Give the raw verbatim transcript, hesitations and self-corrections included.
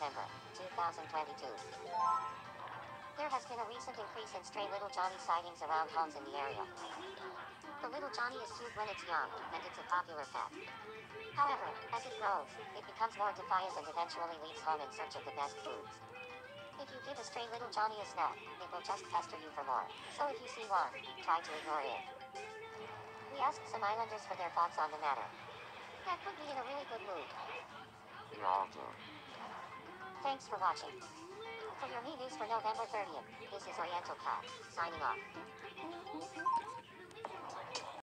November, two thousand twenty-two. There has been a recent increase in stray little Johnny sightings around homes in the area. The little Johnny is cute when it's young, and it's a popular pet. However, as it grows, it becomes more defiant and eventually leaves home in search of the best foods. If you give a stray little Johnny a snack, it will just pester you for more. So if you see one, try to ignore it. We asked some islanders for their thoughts on the matter. That put me in a really good mood. Yeah, too. Thanks for watching. For your me news for November thirtieth, this is Oriental Cat, signing off.